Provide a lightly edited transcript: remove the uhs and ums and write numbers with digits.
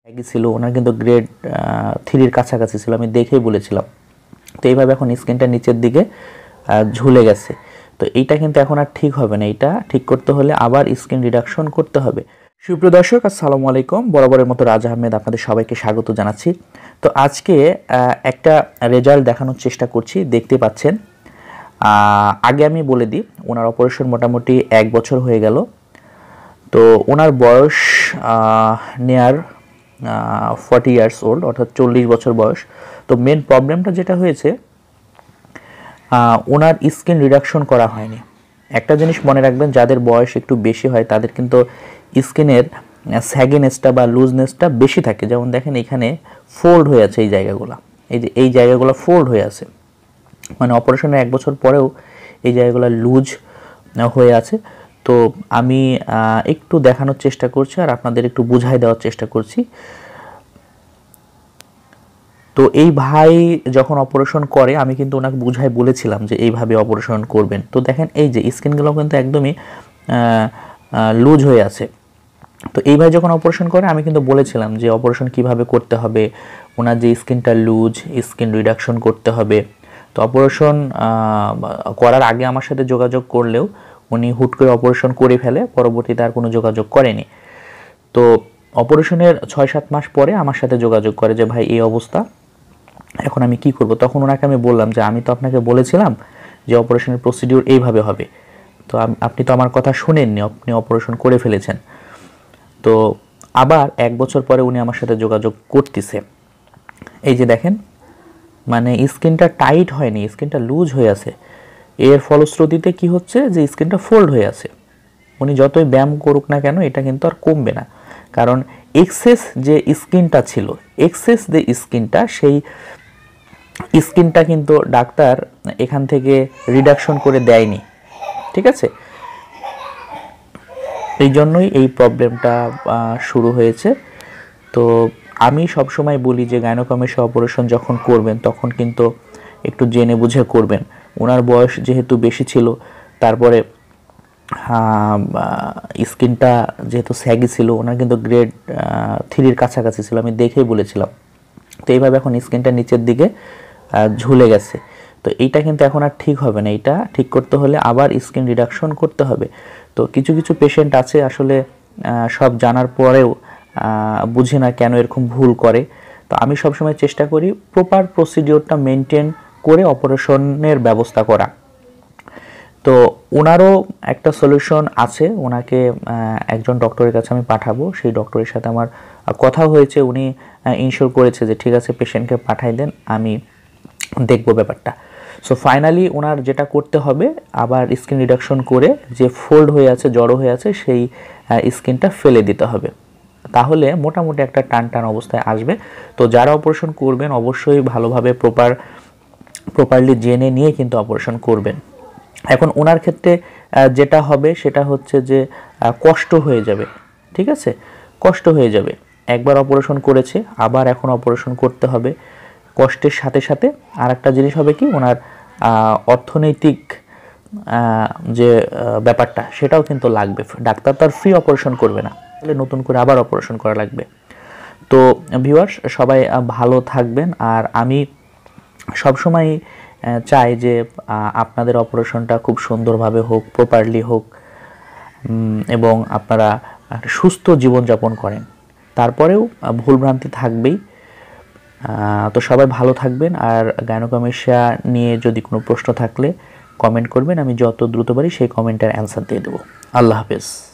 ছিল, ওনার কিন্তু গ্রেড 3-র কাছাকাছি ছিল, আমি দেখেই বলেছিলাম। তো এইভাবে এখন স্কিনটা নিচের দিকে ঝুলে গেছে। তো এইটা কিন্তু এখন আর ঠিক হবে না, এইটা ঠিক করতে হলে আবার স্কিন রিডাকশন করতে হবে। সুপ্রিয় দর্শক, আসসালামু আলাইকুম। বরাবরের মতো রাজা আহমেদ আপনাদের সবাইকে স্বাগত জানাচ্ছি। তো আজকে একটা রেজাল্ট দেখানোর চেষ্টা করছি, দেখতে পাচ্ছেন। আগে আমি বলে দিই, ওনার অপারেশন মোটামুটি 1 বছর হয়ে গেল। তো ওনার বয়স নিয়ার 40 ইয়ার্স ওল্ড, অর্থাৎ 40 বছর বয়স। তো মেন প্রবলেমটা যেটা হয়েছে, ওনার স্কিন রিডাকশন করা হয়নি। একটা জিনিস মনে রাখবেন, যাদের বয়স একটু বেশি হয় তাদের কিন্তু স্কিনের স্যাগিনেসটা বা লুজনেসটা বেশি থাকে। যেমন দেখেন এখানে ফোল্ড হয়ে আছে এই জায়গাগুলো, এই জায়গাগুলো ফোল্ড হয়ে আছে, মানে অপারেশনের 1 বছর পরেও এই জায়গাগুলো লুজ হয়ে আছে। তো আমি একটু দেখানোর চেষ্টা করছি আর আপনাদের একটু বুঝাই দেওয়ার চেষ্টা করছি। তো এই ভাই যখন অপারেশন করে আমি কিন্তু ওনাকে বুঝাই বলেছিলাম যে এইভাবে অপারেশন করবেন। তো দেখেন এই যে স্কিনগুলো কিন্তু একদমই লুজ হয়ে আছে। তো এই ভাই যখন অপারেশন করে আমি কিন্তু বলেছিলাম যে অপারেশন কিভাবে করতে হবে, ওনার যে স্কিনটা লুজ, স্কিন রিডাকশন করতে হবে। তো অপারেশন করার আগে আমার সাথে যোগাযোগ করলেও উনি হুট করে অপারেশন করে ফেলে, পরবর্তীতে আর কোনো যোগাযোগ করেনি। তো অপারেশনের 6-7 মাস পরে আমার সাথে যোগাযোগ করে যে ভাই এই অবস্থা, এখন আমি কি করব। তখন ওনাকে আমি বললাম যে আমি তো আপনাকে বলেছিলাম যে অপারেশনের প্রসিডিউর এইভাবে হবে, তো আপনি তো আমার কথা শুনেননি, আপনি অপারেশন করে ফেলেছেন। তো আবার 1 বছর পরে উনি আমার সাথে যোগাযোগ করতেছে। এই যে দেখেন, মানে স্কিনটা টাইট হয়নি, স্কিনটা লুজ হয়ে আছে। এর ফলশ্রুতিতে কি হচ্ছে যে স্কিনটা ফোল্ড হয়ে আছে। উনি যতই ব্যায়াম করুক না কেন এটা কিন্তু আর কমবে না, কারণ এক্সেস যে স্কিনটা ছিল, এক্সেস যে স্কিনটা, সেই স্কিনটা কিন্তু ডাক্তার এখান থেকে রিডাকশন করে দেয়নি, ঠিক আছে। এই জন্যই এই প্রবলেমটা শুরু হয়েছে। তো আমি সবসময় বলি যে গাইনোকমেশিয়া অপারেশন যখন করবেন তখন কিন্তু একটু জেনে বুঝে করবেন। ওনার বয়স যেহেতু বেশি ছিল, তারপরে স্কিনটা যেহেতু স্যাগি ছিল, ওনার কিন্তু গ্রেড 3-র কাছাকাছি ছিল, আমি দেখেই বলেছিলাম। তো এইভাবে এখন স্কিনটা নিচের দিকে ঝুলে গেছে। তো এইটা কিন্তু এখন আর ঠিক হবে না, এইটা ঠিক করতে হলে আবার স্কিন রিডাকশন করতে হবে। তো কিছু কিছু পেশেন্ট আছে আসলে সব জানার পরেও বুঝে না কেন এরকম ভুল করে। তো আমি সবসময় চেষ্টা করি প্রপার প্রসিডিওরটা মেনটেন করে অপারেশনের ব্যবস্থা করা। তো ওনারও একটা সলিউশন আছে, ওনাকে একজন ডক্টরের কাছে আমি পাঠাবো। সেই ডক্টরের সাথে আমার কথা হয়েছে, উনি ইনশিওর করেছে যে ঠিক আছে পেশেন্টকে পাঠাই দেন, আমি দেখব ব্যাপারটা। সো ফাইনালি ওনার যেটা করতে হবে, আবার স্কিন রিডাকশন করে যে ফোল্ড হয়ে আছে, জড়ো হয়ে আছে, সেই স্কিনটা ফেলে দিতে হবে। তাহলে মোটামুটি একটা টান টান অবস্থায় আসবে। তো যারা অপারেশন করবেন অবশ্যই ভালোভাবে প্রপারলি জেনে নিয়ে কিন্তু অপারেশন করবেন। এখন ওনার ক্ষেত্রে যেটা হবে সেটা হচ্ছে যে কষ্ট হয়ে যাবে, ঠিক আছে, কষ্ট হয়ে যাবে। একবার অপারেশন করেছে, আবার এখন অপারেশন করতে হবে। কষ্টের সাথে সাথে আর একটা জিনিস হবে কি, ওনার অর্থনৈতিক যে ব্যাপারটা সেটাও কিন্তু লাগবে। ডাক্তার তো আর ফ্রি অপারেশন করবে না, তাহলে নতুন করে আবার অপারেশন করা লাগবে। তো ভিউয়ার্স, সবাই ভালো থাকবেন। আর আমি সবসময় চাই যে আপনাদের অপারেশনটা খুব সুন্দরভাবে হোক, প্রপারলি হোক, এবং আপনারা সুস্থ জীবনযাপন করেন। তারপরেও ভুলভ্রান্তি থাকবেই। তো সবাই ভালো থাকবেন। আর গাইনোকমেশিয়া নিয়ে যদি কোনো প্রশ্ন থাকলে কমেন্ট করবেন, আমি যত দ্রুত পারি সেই কমেন্টের অ্যান্সার দিয়ে দেবো। আল্লাহ হাফেজ।